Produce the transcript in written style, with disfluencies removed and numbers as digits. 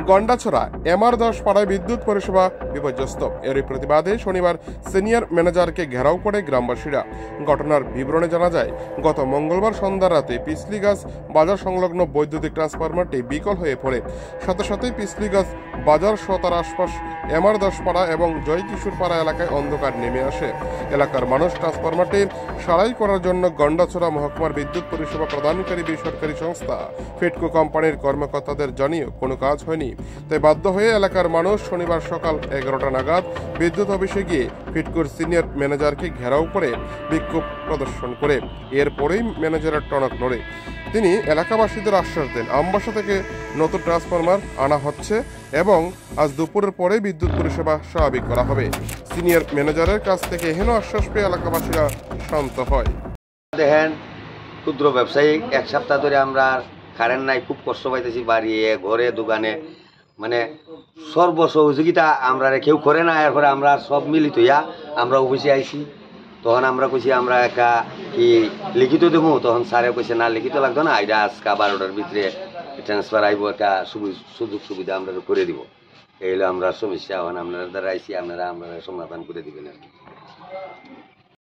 Gandacherra MR10 পাড়ায় বিদ্যুৎ পরিষেবা বিপর্যস্ত। এরই প্রতিবাদে শনিবার সিনিয়র ম্যানেজারকে ঘেরাও করে গ্রামবাসীরা। ঘটনার বিবরণে জানা যায়, গত মঙ্গলবার সন্ধ্যা রাতে পিছলিগাছ বাজার সংলগ্ন বৈদ্যুতিক ট্রান্সফরমারটি বিকল হয়ে পড়ে। সাথে সাথেই পিছলিগাছ বাজার সহ তার আশপাশ MR10 পাড়া এবং জয়কিশোর পাড়া এলাকায় অন্ধকার নেমে আসে। এলাকার মানুষ ট্রান্সফরমারটি সারাই করার জন্য গন্ডাছড়া মহকুমার বিদ্যুৎ পরিষেবা প্রদানকারী বেসরকারি সংস্থা ফেডকো কোম্পানির কর্মকর্তাদের জানিয়েও কোনো কাজ হয়নি। তাই বাধ্য হয়ে এলাকার মানুষ শনিবার সকাল 11টা নাগাদ বিদ্যুৎ অফিসে গিয়ে ফেডকোর সিনিয়র ম্যানেজারকে ঘেরাও করে বিক্ষোভ প্রদর্শন করে। এরপরেই ম্যানেজারের টনক নড়ে। তিনি এলাকাবাসীদের আশ্বাস দেন, আমবাসা থেকে নতুন ট্রান্সফরমার আনা হচ্ছে এবং আজ দুপুরের পরে বিদ্যুৎ পরিষেবা স্বাভাবিক করা হবে। সিনিয়র ম্যানেজারের কাছ থেকে হেন আশ্বাস পেয়ে এলাকাবাসীরা শান্ত হয়। দেখেন, ক্ষুদ্র ব্যবসায়ী এক সপ্তাহ ধরে আমরা কারেন্ট নাই, খুব কষ্ট পাইতেছি, বাড়ি ঘরে দোকানে, মানে সর্ব সহযোগিতা আমরা কেউ করে না। এরপরে আমরা সব মিলিত হইয়া আমরা অফিসে আইছি। তখন আমরা কইছি আমরা একটা কি লিখিত দেবো, তখন স্যারে কইছে না লিখিত লাগতো না, এটা আজকে 12টার ভিতরে ট্রান্সফার আইব, একটা সুযোগ সুবিধা আমরা করে দিব। এই হলো আমরা সমস্যা, আপনারা দ্বারা আইছি, আপনারা সমাধান করে দিবেন আর কি।